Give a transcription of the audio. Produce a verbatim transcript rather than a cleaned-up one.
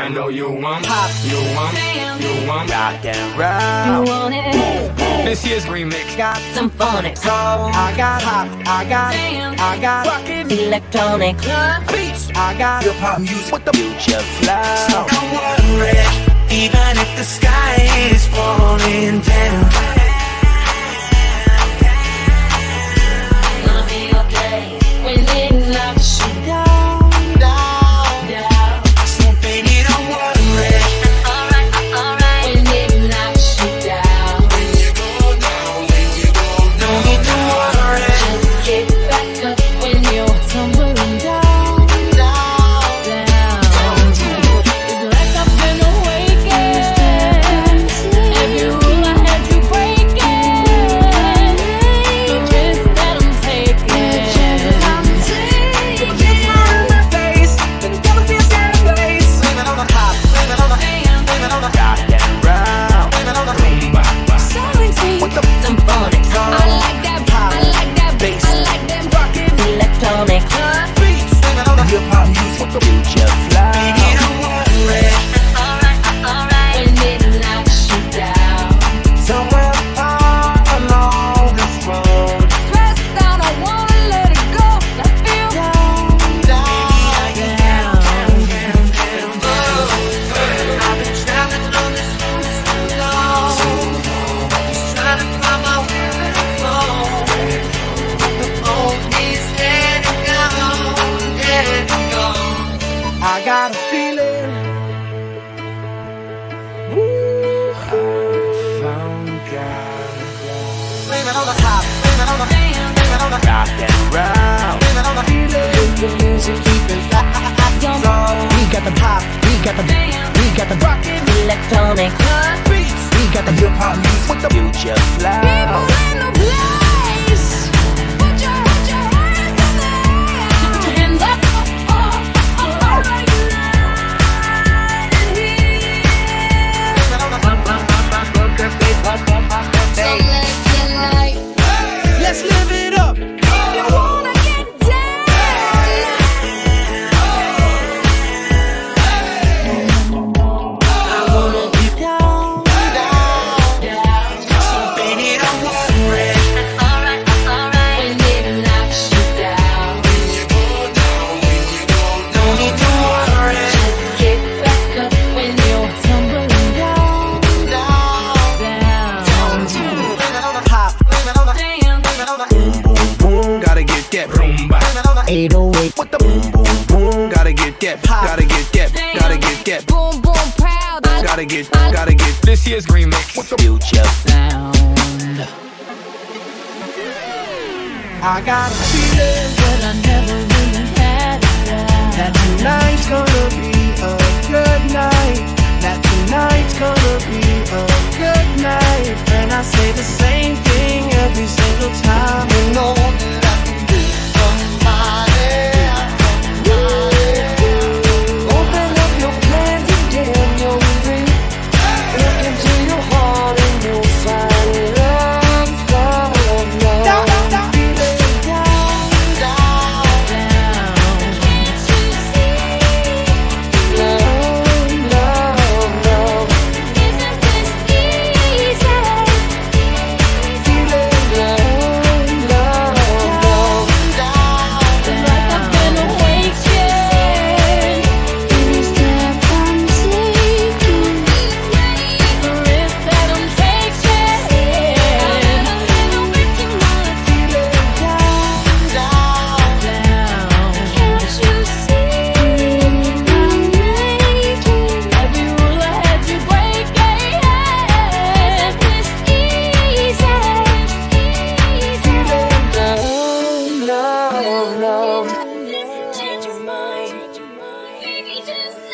I know you want pop, you want, you want rock and roll. You want it? This year's remix Got some phonics. soul. I got pop, I got, I got rockin' Electronic beats. I got hip hop music with the future flow. So don't worry, even if the sky is falling down. Gonna be okay when it knocks you down, down, down. So baby, don't worry, Alright, alright. When it knocks you down, when you go down, when you go down. Don't need to worry, just get back up when you're tumbling down, down, down. It's like I've been awakened. Every rule I had you breaking. The risk that I'm taking. Put your smile on my face, then go to your safe place. Blame it on the pop, blame it on the hand, blame it on the rock and roll. blame it on the Rumba. Some phonics. I like that pop. I like that bass. I like that rockin' electronic beats. Blame it on the Hip hop music with the future flow. baby, don't worry. Alright, alright. When it knocks you down. Somewhere far along this road, Press down, I wanna let it go. I feel down, down, down. down, down, down. I've been traveling on this road so long, just trying to find my way home. The road is letting go, letting go. I got a feeling. Ooh, I found God. Blame it on the pop, blame it on the hand, blame it on the Rock and roll. blame it on the feeling. The music keeping Don't we got the pop, we got the, we got the rockin' electronic beats. We got the hip hop music with the future flow. in the place. Put your, put your hands in the air. Put your hands up. Oh, oh, oh, right in here. Blame it on the pop, pop, pop, pop, poker face, pop, pop, pop, pop, So face. let's get light. Let's live it up. You wanna get down. I wanna get down, down. So baby, don't worry. Alright, alright. When it knocks you down, When you go down, when you go down. Don't need to worry. just get back up when you're tumbling down, Down, down. blame it on the pop, blame it on the hand, blame it on the Boom, boom, boom. Gotta get that rumba. blame it on the eight oh eight with the boom, boom, boom. Gotta get that pop. Gotta get that. Gotta get that. Boom, boom, proud. Gotta get. Gotta get this year's remix with the future. Sound. I got a feeling But I never really had that. that tonight's gonna be a good night. That tonight's gonna be a good night. And I say the same thing every single time. You know that I can be somebody, somebody. Open up your plans again, you'll read. Look into your heart and you'll find love's gone now. Down, down, down. Feeling down, Down, Down. Can't you see? down, down, down. Isn't this easy? Feeling down, down, down. down. Like I've been awakened. Every step I'm taking, the risk that I'm taking. I've been awakened, my Feeling down, Down, down. Can't you see? I'm making every rule I had you breaking. This easy, feeling down, down, down. Change your mind, baby. Just